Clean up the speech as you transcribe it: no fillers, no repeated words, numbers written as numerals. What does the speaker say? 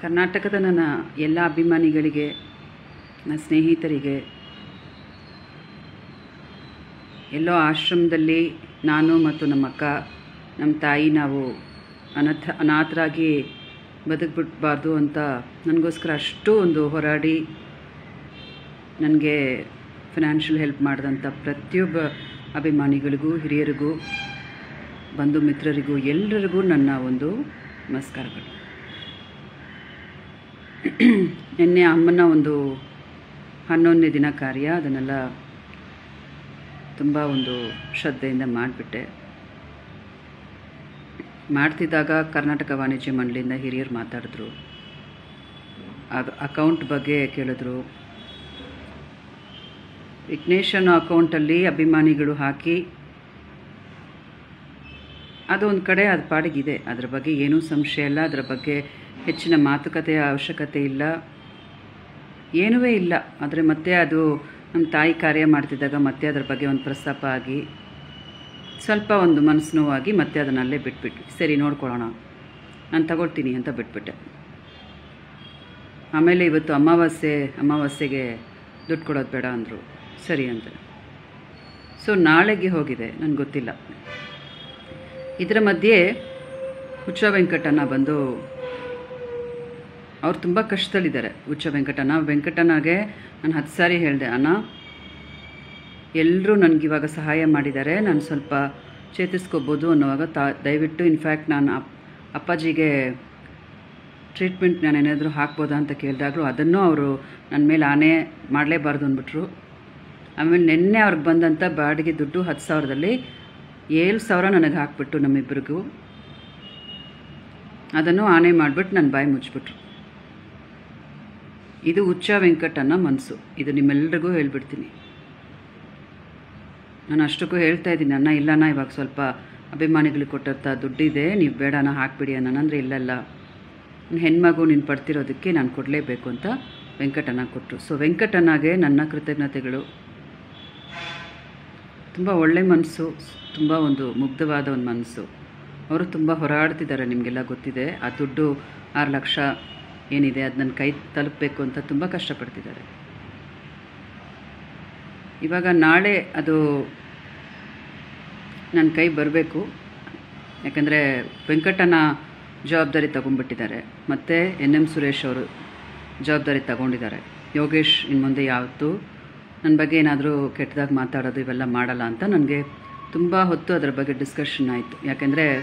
ಕರ್ನಾಟಕದ ನನ್ನ ಎಲ್ಲ ಅಭಿಮಾನಿಗಳಿಗೆ, ನನ್ನ ಸ್ನೇಹಿತರಿಗೆ, ಎಲ್ಲೋ ಆಶ್ರಮದಲ್ಲಿ ನಾನು ಮತ್ತು ನಮ್ಮ ಅಕ್ಕ, ನಮ್ಮ ತಾಯಿ ನಾವು ಅನಾಥರಾಗಿ ಬದುಕ್ಬಿಡ್ಬಾರ್ದು ಅಂತ ನನಗೋಸ್ಕರ ಅಷ್ಟು ಒಂದು ಹೋರಾಡಿ ನನಗೆ ಫಿನಾನ್ಷಿಯಲ್ ಹೆಲ್ಪ್ ಮಾಡಿದಂಥ ಪ್ರತಿಯೊಬ್ಬ ಅಭಿಮಾನಿಗಳಿಗೂ, ಹಿರಿಯರಿಗೂ, ಬಂಧು ಮಿತ್ರರಿಗೂ ಎಲ್ಲರಿಗೂ ನನ್ನ ಒಂದು ನಮಸ್ಕಾರಗಳು. ನಿನ್ನೆ ಅಮ್ಮನ ಒಂದು 11ನೇ ದಿನ ಕಾರ್ಯ, ಅದನ್ನೆಲ್ಲ ತುಂಬ ಒಂದು ಶ್ರದ್ಧೆಯಿಂದ ಮಾಡಿಬಿಟ್ಟೆ. ಮಾಡ್ತಿದ್ದಾಗ ಕರ್ನಾಟಕ ವಾಣಿಜ್ಯ ಮಂಡಳಿಯಿಂದ ಹಿರಿಯರು ಮಾತಾಡಿದ್ರು, ಅಕೌಂಟ್ ಬಗ್ಗೆ ಕೇಳಿದ್ರು. ವಿಘ್ನೇಶನ ಅಕೌಂಟಲ್ಲಿ ಅಭಿಮಾನಿಗಳು ಹಾಕಿ ಅದು ಒಂದು ಕಡೆ ಅದು ಪಾಡಿಗಿದೆ, ಅದರ ಬಗ್ಗೆ ಏನೂ ಸಂಶಯ ಇಲ್ಲ, ಅದರ ಬಗ್ಗೆ ಹೆಚ್ಚಿನ ಮಾತುಕತೆಯ ಅವಶ್ಯಕತೆ ಇಲ್ಲ, ಏನೂ ಇಲ್ಲ. ಆದರೆ ಮತ್ತೆ ಅದು ನಮ್ಮ ತಾಯಿ ಕಾರ್ಯ ಮಾಡ್ತಿದ್ದಾಗ ಮತ್ತೆ ಅದರ ಬಗ್ಗೆ ಒಂದು ಪ್ರಸ್ತಾಪ ಆಗಿ ಸ್ವಲ್ಪ ಒಂದು ಮನಸ್ಸು ನೋವಾಗಿ ಮತ್ತೆ ಅದನ್ನಲ್ಲೇ ಬಿಟ್ಬಿಟ್ವಿ. ಸರಿ ನೋಡ್ಕೊಳ್ಳೋಣ, ನಾನು ತಗೊಳ್ತೀನಿ ಅಂತ ಬಿಟ್ಬಿಟ್ಟೆ. ಆಮೇಲೆ ಇವತ್ತು ಅಮಾವಾಸ್ಯೆಗೆ ದುಡ್ಡು ಕೊಡೋದು ಬೇಡ ಅಂದರು. ಸರಿ ಅಂತ ಸೊ ನಾಳೆಗೆ ಹೋಗಿದೆ, ನನಗೆ ಗೊತ್ತಿಲ್ಲ. ಇದರ ಮಧ್ಯೆ ಹುಚ್ಚ ವೆಂಕಟಣ್ಣ ಬಂದು, ಅವ್ರು ತುಂಬ ಕಷ್ಟದಲ್ಲಿದ್ದಾರೆ. ಹುಚ್ಚ ವೆಂಕಟಣ್ಣಗೆ ನಾನು 10 ಸಾರಿ ಹೇಳಿದೆ, ಅಣ್ಣ ಎಲ್ಲರೂ ನನಗಿವಾಗ ಸಹಾಯ ಮಾಡಿದ್ದಾರೆ, ನಾನು ಸ್ವಲ್ಪ ಚೇತರಿಸ್ಕೋಬೋದು ಅನ್ನೋವಾಗ ದಯವಿಟ್ಟು ಇನ್ಫ್ಯಾಕ್ಟ್ ನಾನು ಅಪ್ಪಾಜಿಗೆ ಟ್ರೀಟ್ಮೆಂಟ್ ನಾನೇನಾದರೂ ಹಾಕ್ಬೋದಾ ಅಂತ ಕೇಳಿದಾಗಲೂ ಅದನ್ನು ಅವರು ನನ್ನ ಮೇಲೆ ಆನೆ ಮಾಡಲೇಬಾರ್ದು ಅಂದ್ಬಿಟ್ರು. ಆಮೇಲೆ ನಿನ್ನೆ ಅವ್ರಿಗೆ ಬಂದಂಥ ಬಾಡಿಗೆ ದುಡ್ಡು 10,000ದಲ್ಲಿ 7,000 ನನಗೆ ಹಾಕ್ಬಿಟ್ಟು ನಮ್ಮಿಬ್ಬರಿಗೂ ಅದನ್ನು ಆನೆ ಮಾಡಿಬಿಟ್ಟು ನನ್ನ ಬಾಯಿ ಮುಚ್ಚಿಬಿಟ್ರು. ಇದು ಹುಚ್ಚ ವೆಂಕಟಣ್ಣ ಮನಸ್ಸು. ಇದು ನಿಮ್ಮೆಲ್ಲರಿಗೂ ಹೇಳ್ಬಿಡ್ತೀನಿ. ನಾನು ಅಷ್ಟಕ್ಕೂ ಹೇಳ್ತಾ ಇದ್ದೀನಿ, ಅಣ್ಣ ಇಲ್ಲಣ್ಣ ಇವಾಗ ಸ್ವಲ್ಪ ಅಭಿಮಾನಿಗಳಿಗೆ ಕೊಟ್ಟಂಥ ದುಡ್ಡಿದೆ, ನೀವು ಬೇಡಣ್ಣ ಹಾಕ್ಬಿಡಿ ಅಣ್ಣ ಅಂದರೆ ಇಲ್ಲಲ್ಲ, ಹೆಣ್ಮಗು ನೀನು ಪಡ್ತಿರೋದಕ್ಕೆ ನಾನು ಕೊಡಲೇಬೇಕು ಅಂತ ವೆಂಕಟಣ್ಣ ಕೊಟ್ಟರು. ಸೊ ವೆಂಕಟಣ್ಣಗೆ ನನ್ನ ಕೃತಜ್ಞತೆಗಳು. ತುಂಬ ಒಳ್ಳೆ ಮನಸ್ಸು, ತುಂಬ ಒಂದು ಮುಗ್ಧವಾದ ಒಂದು ಮನಸ್ಸು. ಅವರು ತುಂಬ ಹೋರಾಡ್ತಿದ್ದಾರೆ, ನಿಮಗೆಲ್ಲ ಗೊತ್ತಿದೆ. ಆ ದುಡ್ಡು 6 ಲಕ್ಷ ಏನಿದೆ ಅದು ನನ್ನ ಕೈ ತಲುಪಬೇಕು ಅಂತ ತುಂಬ ಕಷ್ಟಪಡ್ತಿದ್ದಾರೆ. ಇವಾಗ ನಾಳೆ ಅದು ನನ್ನ ಕೈ ಬರಬೇಕು, ಯಾಕಂದರೆ ವೆಂಕಟಣ್ಣ ಜವಾಬ್ದಾರಿ ತಗೊಂಡ್ಬಿಟ್ಟಿದ್ದಾರೆ, ಮತ್ತು NM ಸುರೇಶ್ ಅವರು ಜವಾಬ್ದಾರಿ ತಗೊಂಡಿದ್ದಾರೆ. ಯೋಗೇಶ್ ಇನ್ನು ಮುಂದೆ ಯಾವತ್ತೂ ನನ್ನ ಬಗ್ಗೆ ಏನಾದರೂ ಕೆಟ್ಟದಾಗಿ ಮಾತಾಡೋದು ಇವೆಲ್ಲ ಮಾಡಲ್ಲ ಅಂತ ನನಗೆ ತುಂಬ ಹೊತ್ತು ಅದರ ಬಗ್ಗೆ ಡಿಸ್ಕಷನ್ ಆಯಿತು. ಯಾಕೆಂದರೆ